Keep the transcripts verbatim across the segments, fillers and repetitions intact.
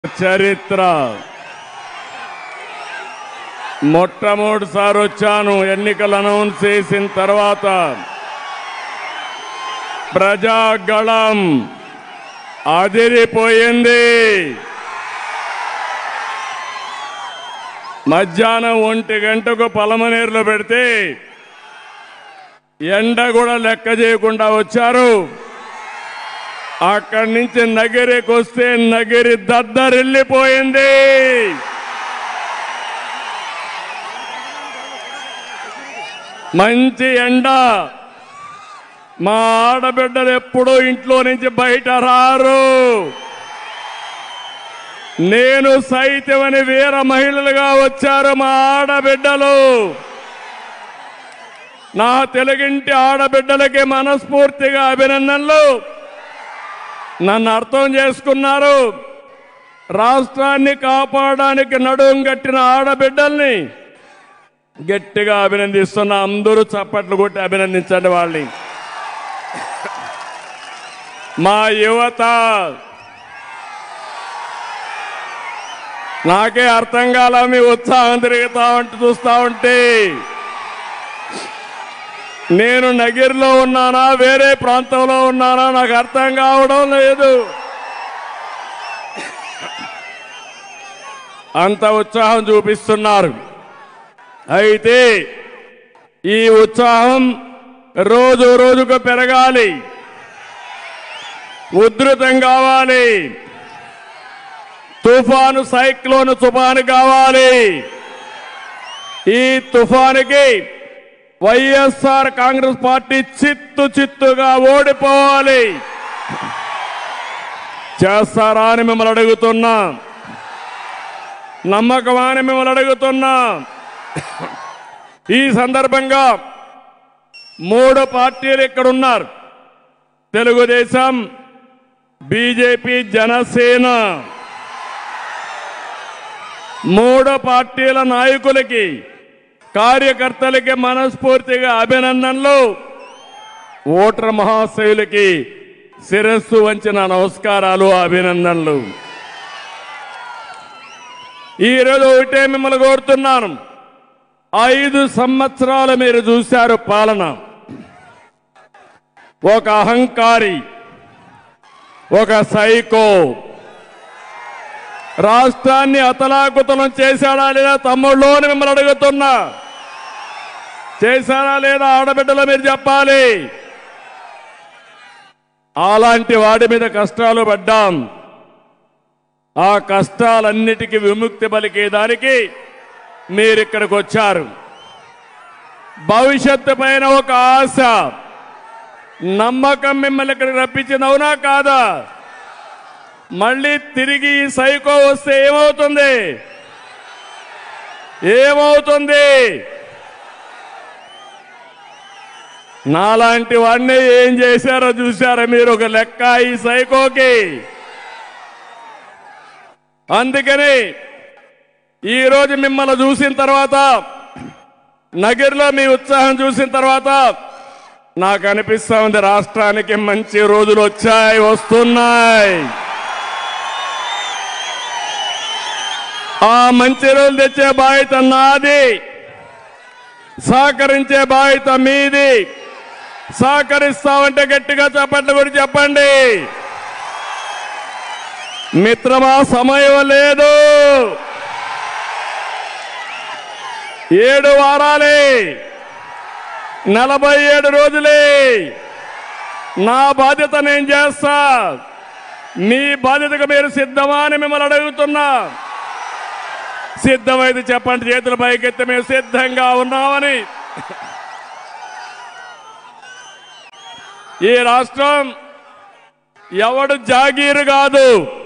చరిత్ర మొట్టమొదటిసారి వచ్చాను ఎన్నికలు అనౌన్స్ చేసిన తర్వాత ప్రజాగళం అదిరిపోయింది. మధ్యాహ్నం ఒంటి గంటకు పలమనేరులో పెడితే ఎండ కూడా లెక్క చేయకుండా వచ్చారు. అక్కడి నుంచి నగిరికి వస్తే నగిరి దద్దరిల్లిపోయింది. మంచి ఎండ. మా ఆడబిడ్డలు ఎప్పుడూ ఇంట్లో నుంచి బయట రారు. నేను సైతమని వీర మహిళలుగా వచ్చారు మా ఆడబిడ్డలు. నా తెలుగింటి ఆడబిడ్డలకి మనస్ఫూర్తిగా అభినందనలు. నన్ను అర్థం చేసుకున్నారు. రాష్ట్రాన్ని కాపాడడానికి నడుం కట్టిన ఆడబిడ్డల్ని గట్టిగా అభినందిస్తున్నా. అందరూ చప్పట్లు కొట్టి అభినందించండి వాళ్ళని. మా యువత నాకే అర్థం కాల మీ ఉత్సాహం తిరుగుతా ఉంటే చూస్తా ఉంటే నేను నగిరిలో ఉన్నానా వేరే ప్రాంతంలో ఉన్నానా నాకు అర్థం కావడం లేదు. అంత ఉత్సాహం చూపిస్తున్నారు. అయితే ఈ ఉత్సాహం రోజు రోజుకు పెరగాలి, ఉధృతం కావాలి. తుఫాను సైక్లోన్ తుఫాను కావాలి. ఈ తుఫానుకి వైఎస్ఆర్ కాంగ్రెస్ పార్టీ చిత్తు చిత్తుగా ఓడిపోవాలి. చేస్తారా అని మిమ్మల్ని అడుగుతున్నా. నమ్మకమా అని మిమ్మల్ని అడుగుతున్నా. ఈ సందర్భంగా మూడు పార్టీలు ఇక్కడ ఉన్నారు. తెలుగుదేశం, బీజేపీ, జనసేన. మూడు పార్టీల నాయకులకి కార్యకర్తలకి మనస్ఫూర్తిగా అభినందనలు. ఓటర్ మహాశయులకి శిరస్సు వంచిన నమస్కారాలు, అభినందనలు. ఈరోజు ఒకటే మిమ్మల్ని కోరుతున్నాను. ఐదు సంవత్సరాలు మీరు చూశారు పాలన. ఒక అహంకారి, ఒక సైకో రాష్ట్రాన్ని అతలాకుతలం చేశాడా లేదా తమ్ముళ్ళు అని మిమ్మల్ని అడుగుతున్నా. చేశారా లేదా ఆడబిడ్డలో మీరు చెప్పాలి. అలాంటి వాడి మీద కష్టాలు పడ్డాం. ఆ కష్టాలన్నిటికీ విముక్తి పలికేదానికి మీరు ఇక్కడికి వచ్చారు. భవిష్యత్తు పైన ఒక ఆశ, నమ్మకం మిమ్మల్ని ఇక్కడికి రప్పించింది. అవునా కాదా? మళ్ళీ తిరిగి ఈ సైకో వస్తే ఏమవుతుంది? ఏమవుతుంది? నాలాంటి వాడిని ఏం చేశారో చూశారా మీరు? ఒక లెక్క ఈ సైకోకి. అందుకని ఈరోజు మిమ్మల్ని చూసిన తర్వాత, నగిరిలో మీ ఉత్సాహం చూసిన తర్వాత నాకు అనిపిస్తా ఉంది రాష్ట్రానికి మంచి రోజులు వచ్చాయి, వస్తున్నాయి. ఆ మంచి రోజులు తెచ్చే బాధ్యత నాది, సహకరించే బాధ్యత మీది. సహకరిస్తామంటే గట్టిగా చెప్పండి కూడా చెప్పండి. మిత్రమా, సమయం లేదు. ఏడు వారాలే, నలభై ఏడు రోజులే. నా బాధ్యత నేను చేస్తా. మీ బాధ్యతకు మీరు సిద్ధమా అని మిమ్మల్ని అడుగుతున్నా. సిద్ధమైతే చెప్పండి, చేతుల పైకెత్తి మేము సిద్ధంగా ఉన్నామని. ఈ రాష్ట్రం ఎవడు జాగీరు కాదు.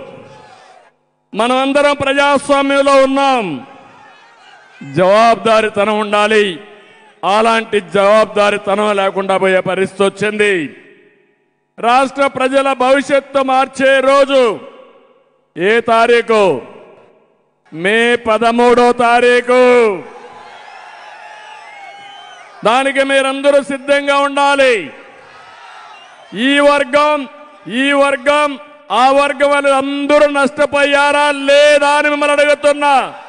మనమందరం ప్రజాస్వామ్యంలో ఉన్నాం. జవాబుదారీతనం ఉండాలి. అలాంటి జవాబుదారీతనం లేకుండా పోయే పరిస్థితి వచ్చింది. రాష్ట్ర ప్రజల భవిష్యత్తు మార్చే రోజు ఏ తారీఖు? మే పదమూడో తారీఖు. దానికి మీరందరూ సిద్ధంగా ఉండాలి. ఈ వర్గం ఈ వర్గం ఆ వర్గం వాళ్ళు అందరూ నష్టపోయారా లేదా అని మిమ్మల్ని అడుగుతున్నా.